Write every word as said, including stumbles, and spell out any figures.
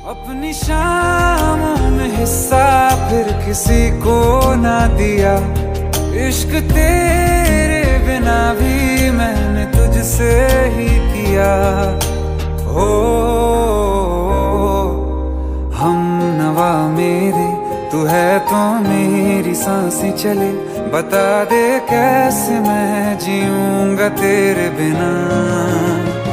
अपनी शामों में हिस्सा फिर किसी को ना दिया। इश्क तेरे बिना भी मैंने तुझसे ही किया। हो हम नवा मेरे, तू है तो मेरी सांसें चले। बता दे कैसे मैं जीऊंगा तेरे बिना।